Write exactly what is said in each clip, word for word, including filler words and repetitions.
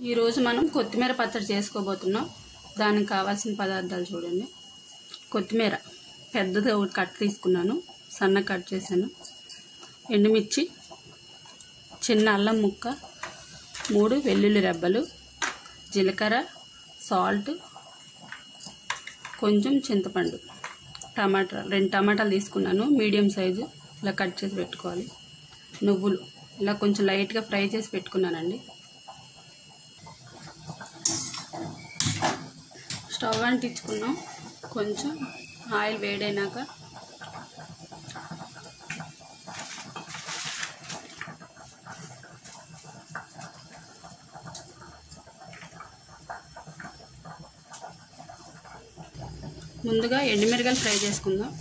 ఈ రోజు మనం కొత్తిమీర పచ్చడి చేసుకోబోతున్నాం. దానికి కావాల్సిన పదార్థాలు చూడండి. కొత్తిమీర పెద్దది ఒకటి కట్ తీసుకున్నాను, సన్న కట్ చేశాను. ఎండుమిర్చి, చిన్న అల్లం ముక్క, మూడు వెల్లుల్లి రెబ్బలు, జీలకర్ర, సాల్ట్, కొంచెం చింతపండు, టమాటా రెండు టమాటాలు తీసుకున్నాను, మీడియం సైజు ఇలా కట్ చేసి పెట్టుకోవాలి. నువ్వులు ఇలా కొంచెం లైట్గా ఫ్రై చేసి పెట్టుకున్నానండి. స్టవ్ అంటించుకున్నాం. కొంచెం ఆయిల్ వేడైనాక ముందుగా ఎండుమిరగాయలు ఫ్రై చేసుకుందాం.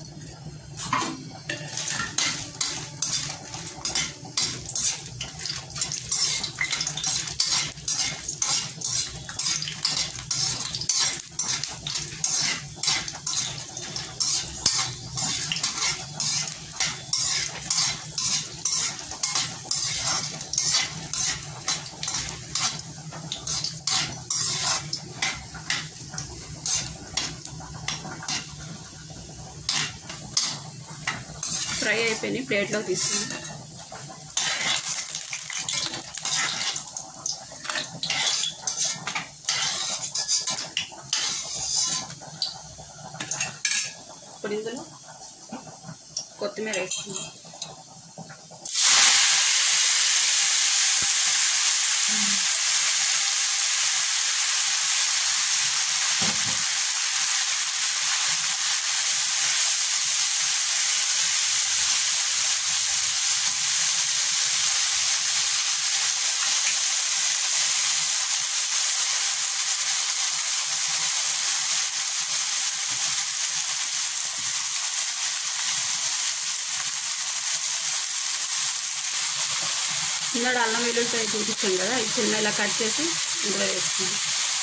ఫ్రై అయిపోయినాయి, ప్లేట్లోకి తీసుకుందాం. ఇప్పుడు ఇందులో కొత్తిమీర వేసుకుందాం. ఇందులో అల్లం వెల్లుల్లిపాయ చూపించాం కదా, ఈ చిన్న ఇలా కట్ చేసి ఇందులో వేసుకుందాం.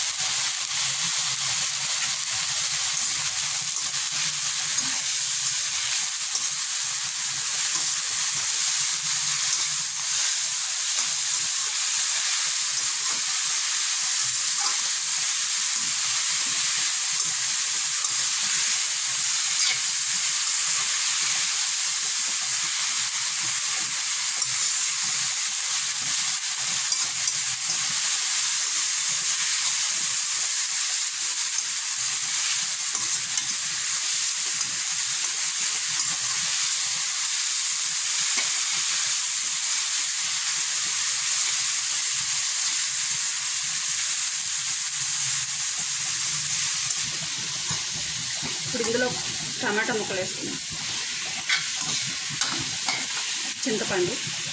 ఇప్పుడు ఇందులో టమాటా ముక్కలు వేసుకున్నాం, చింతపండు,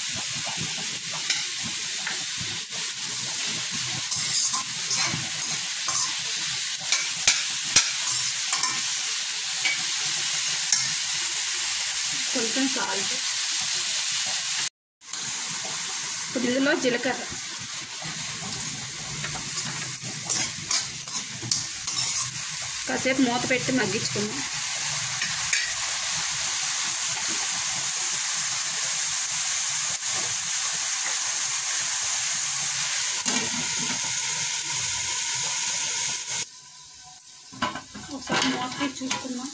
కొంచెం సాల్ట్, ఇప్పుడు ఇందులో జీలకర్ర, కాసేపు మూత పెట్టి మగ్గించుకుందాం. ఒకసారి మూత పెట్టి చూసుకుందాం.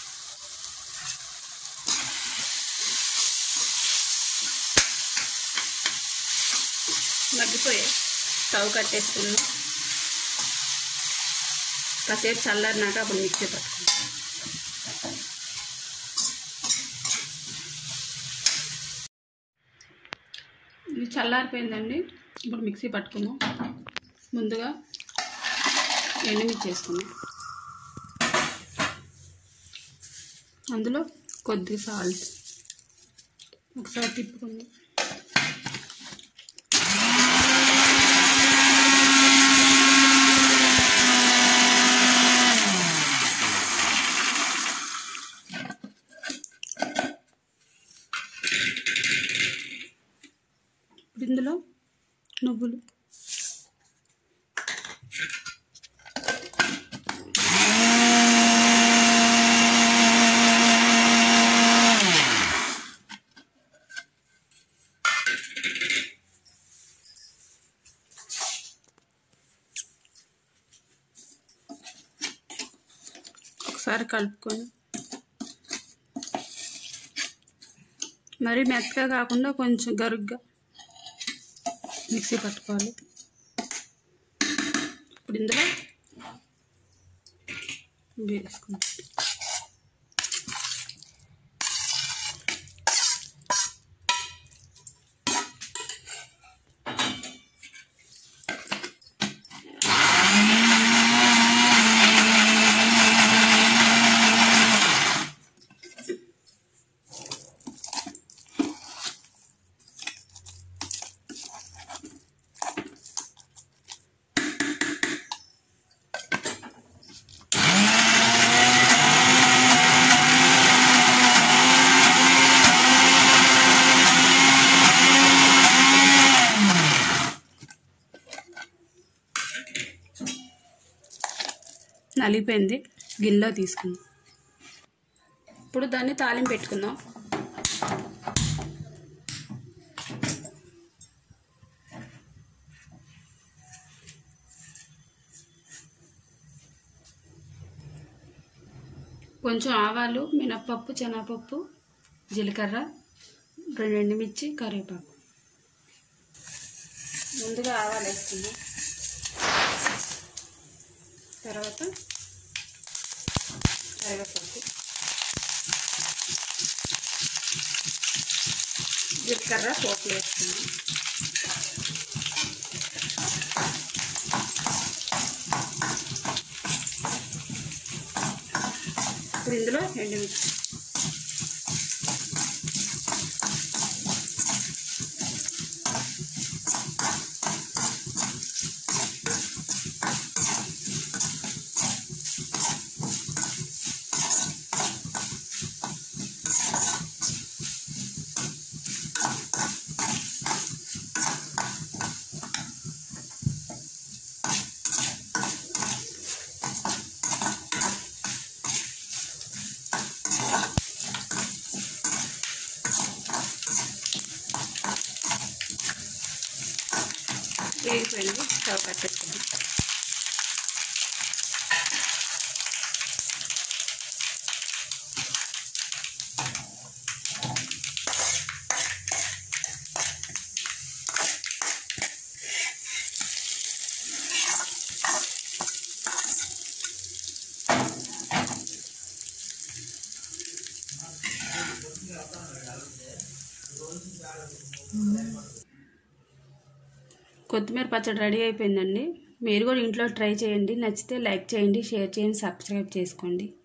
మగ్గిపోయాయి, స్టవ్ కట్టేసుకుందాం. కాసేపు చల్లారినాక అప్పుడు మిక్సీ పట్టుకుందాం. ఇది చల్లారిపోయిందండి, ఇప్పుడు మిక్సీ పట్టుకుందాం. ముందుగా ఎండుమిర్చి వేసుకుందాం, అందులో కొద్దిగా సాల్ట్, ఒకసారి తిప్పుకుందాం. ఇందులో నువ్వులు, ఒకసారి కలుపుకొని మరి మెత్తగా కాకుండా కొంచెం గరుగ్గా మిక్సీ పట్టుకోవాలి. ఇప్పుడు ఇందులో వేసుకుంటాం. నలిగిపోయింది, గిన్నెలో తీసుకుందాం. ఇప్పుడు దాన్ని తాలింపు పెట్టుకుందాం. కొంచెం ఆవాలు, మినప్పప్పు, శనగపప్పు, జీలకర్ర, రెండు ఎండుమిర్చి, కరివేపాకు. ముందుగా ఆవాలు వేసుకుందాం. తర్వాత కరివేపాకు, జీలకర్ర పోపులు వేసుకుందాం. ఇప్పుడు ఇందులో ఎండుమిర్చి, వేగిపోయింది. స్టవ్ కట్టేసుకుందాం. కొత్తిమీర పచ్చడి రెడీ అయిపోయిందండి. మీరు కూడా ఇంట్లో ట్రై చేయండి. నచ్చితే లైక్ చేయండి, షేర్ చేయండి, సబ్స్క్రైబ్ చేసుకోండి.